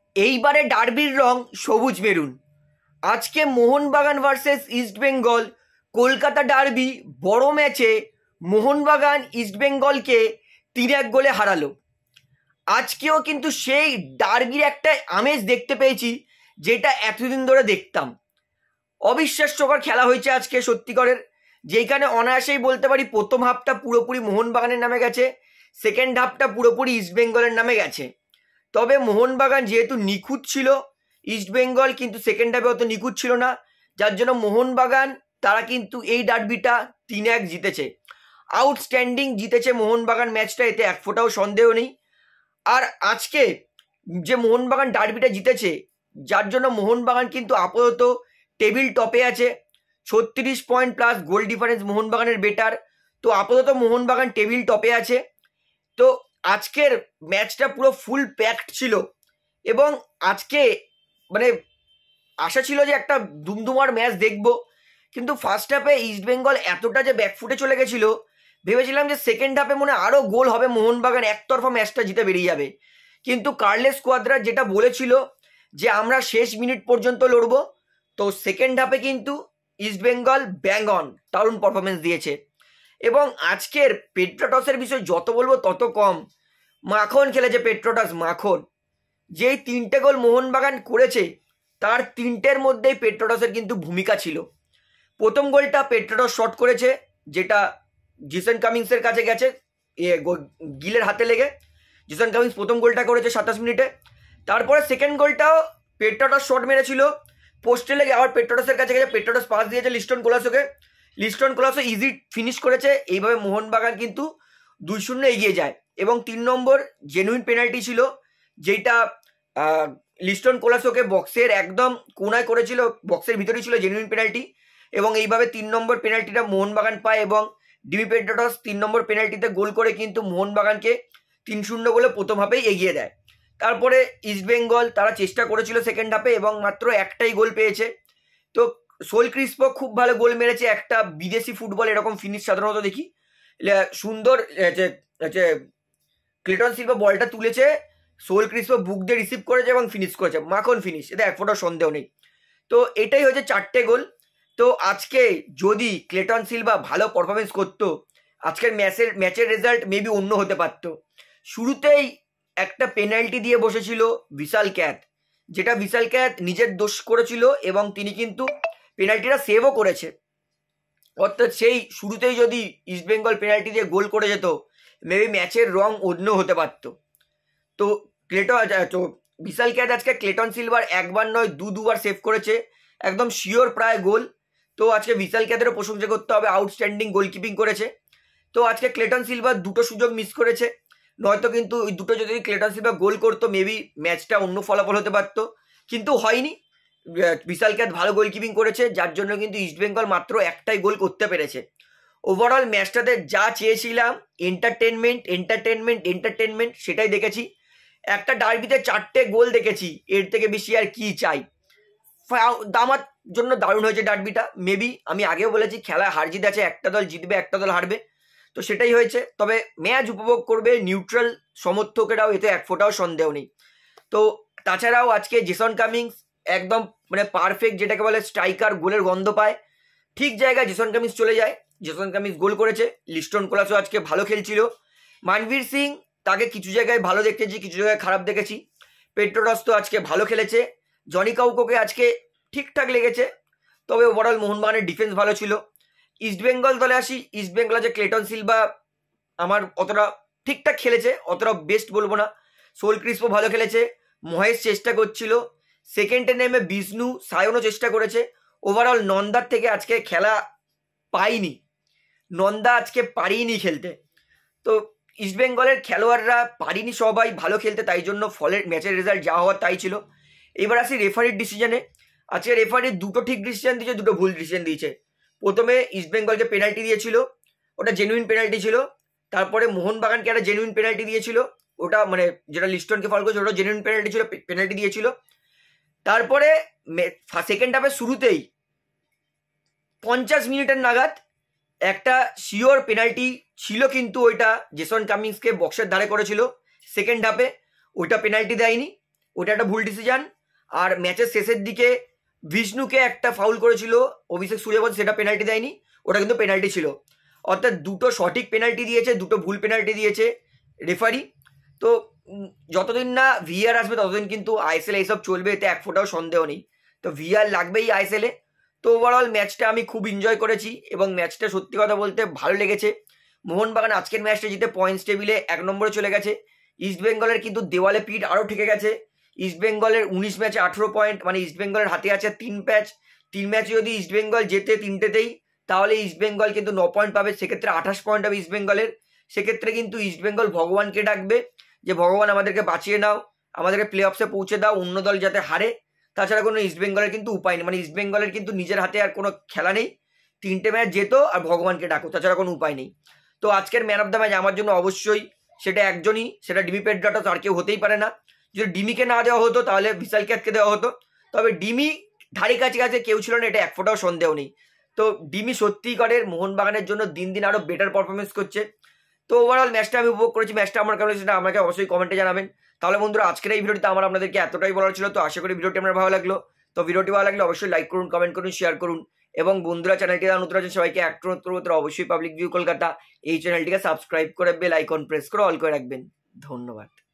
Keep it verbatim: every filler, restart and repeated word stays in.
এইবারে ডার্বির রং সবুজ মেরুন। আজকে মোহনবাগান ভার্সেস ইস্টবেঙ্গল কলকাতা ডার্বি বড় ম্যাচে মোহনবাগান ইস্টবেঙ্গলকে তিন এক গোলে হারালো। আজকেও কিন্তু সেই ডার্বির একটা আমেজ দেখতে পেয়েছি যেটা এতদিন ধরে দেখতাম। অবিশ্বাস্যকর খেলা হয়েছে আজকে সত্যিকারের, যেখানে অনায়াসেই বলতে পারি প্রথম হাফটা পুরোপুরি মোহনবাগানের নামে গেছে, সেকেন্ড হাফটা পুরোপুরি ইস্টবেঙ্গলের নামে গেছে। তবে মোহনবাগান যেহেতু নিখুঁত ছিল, ইস্টবেঙ্গল কিন্তু সেকেন্ড হাফে অত নিখুঁত ছিল না, যার জন্য মোহনবাগান তারা কিন্তু এই ডার্বিটা তিন এক জিতেছে। আউটস্ট্যান্ডিং জিতেছে মোহনবাগান ম্যাচটা, এতে এক ফোঁটাও সন্দেহ নেই। আর আজকে যে মোহনবাগান ডার্বিটা জিতেছে, যার জন্য মোহনবাগান কিন্তু আপাতত টেবিল টপে আছে, ছত্রিশ পয়েন্ট প্লাস গোল ডিফারেন্স মোহনবাগানের বেটার। তো আপাতত মোহনবাগান টেবিল টপে আছে। তো আজকের ম্যাচটা পুরো ফুল প্যাকড ছিল এবং আজকে মানে আশা ছিল যে একটা দুমদুমার ম্যাচ দেখব, কিন্তু ফার্স্ট হাফে ইস্টবেঙ্গল এতটা যে ব্যাকফুটে চলে গেছিল, ভেবেছিলাম যে সেকেন্ড হাফে মনে আরও গোল হবে, মোহনবাগান একতরফা ম্যাচটা জিতে বেরিয়ে যাবে। কিন্তু কার্লেস কোয়াদ্রা যেটা বলেছিল যে আমরা শেষ মিনিট পর্যন্ত লড়ব, তো সেকেন্ড হাফে কিন্তু ইস্টবেঙ্গল ব্যাং অন দারুণ পারফরমেন্স দিয়েছে। এবং আজকের পেট্রোটসের বিষয় যত বলবো তত কম। মাখন খেলেছে পেট্রোটস, মাখন। যেই তিনটে গোল মোহনবাগান করেছে তার তিনটের মধ্যেই পেট্রোটসের কিন্তু ভূমিকা ছিল। প্রথম গোলটা পেট্রোটস শট করেছে, যেটা জিসন কামিংসের কাছে গেছে, গিলের হাতে লেগে জিসন কামিংস প্রথম গোলটা করেছে সাতাশ মিনিটে। তারপরে সেকেন্ড গোলটাও পেট্রোটস শট মেরেছিল, পোস্টে লেগে আবার পেট্রোটসের কাছে গেছে, পেট্রোটস পাস দিয়েছে লিস্টন কোলাসোকে, লিস্টন কোলাসো ইজি ফিনিশ করেছে। এইভাবে মোহনবাগান কিন্তু দুই শূন্য এগিয়ে যায়। এবং তিন নম্বর জেনুইন পেনাল্টি ছিল, যেটা লিস্টন কোলাসোকে বক্সের একদম কোনায় করেছিল, বক্সের ভিতরেই ছিল জেনুইন পেনাল্টি। এবং এইভাবে তিন নম্বর পেনাল্টিটা মোহনবাগান পায় এবং ডিবি পেট্রোটস তিন নম্বর পেনাল্টিতে গোল করে কিন্তু মোহনবাগানকে তিন শূন্য গোলে প্রথম হাফেই এগিয়ে দেয়। তারপরে ইস্টবেঙ্গল তারা চেষ্টা করেছিল সেকেন্ড হাফে এবং মাত্র একটাই গোল পেয়েছে। তো সোল ক্রিস্পো খুব ভালো গোল মেরেছে, একটা বিদেশি ফুটবল এরকম ফিনিশ সাধারণত দেখি। সুন্দর যে ক্লেটন সিলভা বলটা তুলেছে, সোল ক্রিস্পো বুক দিয়ে রিসিভ করেছে এবং ফিনিশ করেছে, মাখন ফিনিশ, এতে এক ফোঁটা সন্দেহ নেই। তো এটাই হচ্ছে চারটে গোল। তো আজকে যদি ক্লেটন সিলভা ভালো পারফরমেন্স করতো, আজকের ম্যাচের ম্যাচের রেজাল্ট মেবি অন্য হতে পারত। শুরুতেই একটা পেনাল্টি দিয়ে বসেছিল বিশাল ক্যাথ, যেটা বিশাল ক্যাথ নিজের দোষ করেছিল এবং তিনি কিন্তু পেনাল্টিটা সেভও করেছে। অর্থাৎ সেই শুরুতেই যদি ইস্টবেঙ্গল পেনাল্টি দিয়ে গোল করে যেত, মেবি ম্যাচের রং অন্য হতে পারত। তো ক্লেটন তো বিশাল ক্যাথ আজকে ক্লেটন সিলভার একবার নয় দু দুবার সেভ করেছে, একদম শিওর প্রায় গোল। তো আজকে বিশাল ক্যাথেরও প্রশংসা করতে হবে, আউটস্ট্যান্ডিং গোলকিপিং করেছে। তো আজকে ক্লেটন সিলভার দুটো সুযোগ মিস করেছে, নয়তো কিন্তু ওই দুটো যদি ক্লেটন সিলভা গোল করতো মেবি ম্যাচটা অন্য ফলাফল হতে পারত, কিন্তু হয়নি। বিশাল ক্যাথ ভালো গোলকিপিং করেছে, যার জন্য কিন্তু ইস্টবেঙ্গল মাত্র একটাই গোল করতে পেরেছে। ওভারঅল ম্যাচটাতে যা চেয়েছিলাম, এন্টারটেনমেন্ট এন্টারটেনমেন্ট এন্টারটেনমেন্ট সেটাই দেখেছি। একটা ডার্বিতে চারটে গোল দেখেছি, এর থেকে বেশি আর কি চাই। আমার জন্য দারুণ হয়েছে ডার্বিটা। মেবি আমি আগেও বলেছি খেলায় হার জিত আছে, একটা দল জিতবে একটা দল হারবে, তো সেটাই হয়েছে। তবে ম্যাচ উপভোগ করবে নিউট্রাল সমর্থকেরাও, এতে এক ফোঁটাও সন্দেহ নেই। তো তাছাড়াও আজকে জেসন কামিংস একদম মানে পারফেক্ট, যেটাকে বলে স্ট্রাইকার, গোলের গন্ধ পায়, ঠিক জায়গায় জেসন কামিংস চলে যায়, জেসন কামিংস গোল করেছে। লিস্টন কোলাসো আজকে ভালো খেলছিল। মানবীর সিং তাকে কিছু জায়গায় ভালো দেখেছি, কিছু জায়গায় খারাপ দেখেছি। পেট্রোটস তো আজকে ভালো খেলেছে। জনি কাউকোকে আজকে ঠিকঠাক লেগেছে। তবে ওভারঅল মোহনবাগানের ডিফেন্স ভালো ছিল। ইস্টবেঙ্গল দলে আসি, ইস্টবেঙ্গল যে ক্লেটন সিলভা আমার অতটা ঠিকঠাক খেলেছে, অতটা বেস্ট বলবো না। সোল ক্রিস্পো ভালো খেলেছে, মহেশ চেষ্টা করছিল, সেকেন্ডে নেমে বিষ্ণু সায়নও চেষ্টা করেছে। ওভারঅল নন্দার থেকে আজকে খেলা পাইনি, নন্দা আজকে পারিনি খেলতে। তো ইস্টবেঙ্গলের খেলোয়াড়রা পারিনি সবাই ভালো খেলতে, তাই জন্য ফলের ম্যাচের রেজাল্ট যা হওয়ার তাই ছিল। এবার আসি রেফারির ডিসিশনে। আজকে রেফারি দুটো ঠিক ডিসিশন দিয়েছে, দুটো ভুল ডিসিশন দিয়েছে। প্রথমে ইস্টবেঙ্গলকে পেনাল্টি দিয়েছিল, ওটা জেনুইন পেনাল্টি ছিল। তারপরে মোহনবাগানকে একটা জেনুইন পেনাল্টি দিয়েছিল, ওটা মানে যেটা লিস্টনকে ফল করেছে ওটা জেনুইন পেনাল্টি ছিল, পেনাল্টি দিয়েছিল। তারপরে সেকেন্ড হাফের শুরুতেই পঞ্চাশ মিনিটের নাগাদ একটা শিওর পেনাল্টি ছিল, কিন্তু ওইটা জেসন কামিংসকে বক্সের ধারে করেছিল সেকেন্ড হাফে, ওইটা পেনাল্টি দেয়নি। ওটা একটা ভুল ডিসিশন। আর ম্যাচের শেষের দিকে বিষ্ণুকে একটা ফাউল করেছিল অভিষেক সূর্যবংশী, সেটা পেনাল্টি দেয়নি, ওটা কিন্তু পেনাল্টি ছিল। অর্থাৎ দুটো সঠিক পেনাল্টি দিয়েছে, দুটো ভুল পেনাল্টি দিয়েছে রেফারি। তো যতদিন না ভিআর আসবে ততদিন কিন্তু আইএসএল এইসব চলবে, এতে এক ফোঁটাও সন্দেহ নেই। তো ভিআর লাগবেই আইএসএলে। তো ওভারঅল ম্যাচটা আমি খুব এনজয় করেছি এবং ম্যাচটা সত্যি কথা বলতে ভালো লেগেছে। মোহনবাগান আজকের ম্যাচটা জিতে পয়েন্টস টেবিলে এক নম্বরে চলে গেছে। ইস্টবেঙ্গলের কিন্তু দেওয়ালে পিঠ আরও ঠেকে গেছে। ইস্টবেঙ্গলের উনিশ ম্যাচে আঠেরো পয়েন্ট, মানে ইস্টবেঙ্গলের হাতে আছে তিন ম্যাচ তিন ম্যাচে যদি ইস্টবেঙ্গল জেতে তিনটেতেই, তাহলে ইস্টবেঙ্গল কিন্তু ন পয়েন্ট পাবে, সেক্ষেত্রে আঠাশ পয়েন্ট হবে ইস্টবেঙ্গলের। সেক্ষেত্রে কিন্তু ইস্টবেঙ্গল ভগবানকে ডাকবে যে ভগবান আমাদেরকে বাঁচিয়ে নাও, আমাদেরকে প্লে অফসে পৌঁছে দাও, অন্য দল যাতে হারে। তাছাড়া কোনো ইস্টবেঙ্গলের কিন্তু উপায় নেই, মানে ইস্টবেঙ্গলের কিন্তু নিজের হাতে আর কোনো খেলা নেই, তিনটে ম্যাচ যেত আর ভগবানকে ডাকো, তাছাড়া কোনো উপায় নেই। তো আজকের ম্যান অফ দ্য ম্যাচ আমার জন্য অবশ্যই সেটা একজনই, সেটা ডিমি পেড্রাটো, তার কেউ হতেই পারে না। যদি ডিমিকে না দেওয়া হতো তাহলে বিশাল ক্যাটকে দেওয়া হতো, তবে ডিমি ধারে কাছে কাছে কেউ ছিল না, এটা এক ফোঁটাও সন্দেহ নেই। তো ডিমি সত্যিকারের মোহনবাগানের জন্য দিন দিন আরও বেটার পারফরমেন্স করছে। তো ওভারঅল ম্যাচটা আমি উপভোগ করেছি। ম্যাচটা আমার কেমন সেটা আমাকে অবশ্যই কমেন্টে জানাবেন। তাহলে বন্ধুরা আজকের এই ভিডিওটিতে আমার আপনাদেরকে এতটাই বলার ছিল। তো আশা করি ভিডিওটি আমার ভালো লাগলো। তো ভিডিওটি ভালো লাগলে অবশ্যই লাইক করুন, কমেন্ট করুন, শেয়ার করুন এবং বন্ধুরা চ্যানেলটি যারা নতুন আছেন সবাইকে একটা নতুন অবশ্যই পাবলিক ভিউ কলকাতা এই চ্যানেলটিকে সাবস্ক্রাইব করে বেল আইকন প্রেস করে অল করে রাখবেন। ধন্যবাদ।